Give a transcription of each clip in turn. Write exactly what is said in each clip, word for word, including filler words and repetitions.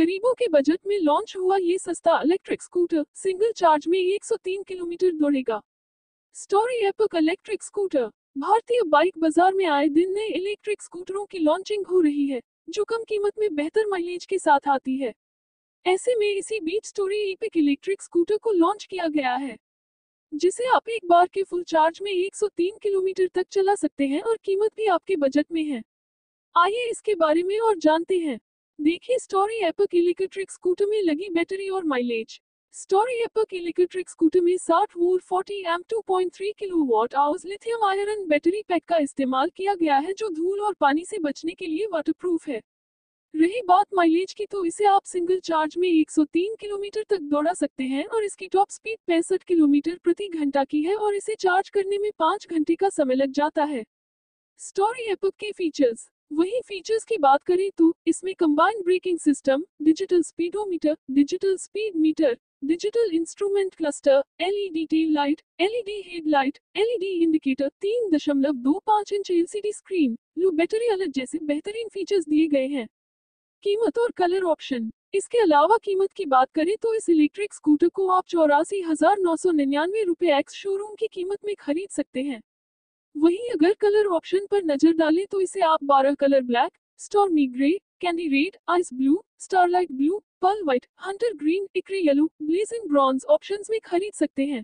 गरीबों के बजट में लॉन्च हुआ ये सस्ता इलेक्ट्रिक स्कूटर सिंगल चार्ज में एक सौ तीन किलोमीटर दौड़ेगा। Story epic electric scooter. भारतीय बाइक बाजार में आए दिन नए इलेक्ट्रिक स्कूटरों की लॉन्चिंग हो रही है, जो कम कीमत में बेहतर माइलेज के साथ आती है। ऐसे में इसी बीच स्टोरी एपिक इलेक्ट्रिक स्कूटर को लॉन्च किया गया है, जिसे आप एक बार के फुल चार्ज में एक सौ तीन किलोमीटर तक चला सकते हैं और कीमत भी आपके बजट में है। आइए इसके बारे में और जानते हैं। देखिए स्टोरी एपिक इलेक्ट्रिक स्कूटर में लगी बैटरी और mileage. Story epic electric scooter में साठ वोल्ट चालीस एम्प दो पॉइंट तीन kilowatt hours lithium iron battery pack का इस्तेमाल किया गया है, जो धूल और पानी से बचने के लिए वाटरप्रूफ है। रही बात माइलेज की, तो इसे आप सिंगल चार्ज में एक सौ तीन किलोमीटर तक दौड़ा सकते हैं और इसकी टॉप स्पीड पैंसठ किलोमीटर प्रति घंटा की है और इसे चार्ज करने में पाँच घंटे का समय लग जाता है। स्टोरी एपिक के फीचर्स। वही फीचर्स की बात करें तो इसमें combined braking system, digital speedometer, digital speed meter, digital instrument cluster, LED tail light, LED headlight, LED indicator, तीन दशमलव दो पाँच inch LCD screen, low battery alert जैसे बेहतरीन फीचर्स दिए गए हैं। कीमत और कलर ऑप्शन। इसके अलावा कीमत की बात करें तो इस इलेक्ट्रिक स्कूटर को आप चौरासी हजार नौ सौ निन्यानवे रुपए एक्स शोरूम की कीमत में खरीद सकते हैं। वहीं अगर कलर ऑप्शन पर नजर डालें तो इसे आप बारह colour black, stormy grey, candy red, ice blue, starlight blue, pearl white, hunter green, ecru yellow, blazing bronze options में खरीद सकते हैं।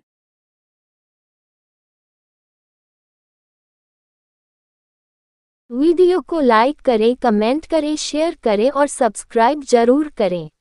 वीडियो को लाइक करें, कमेंट करें, शेयर करें और सब्सक्राइब जरूर करें।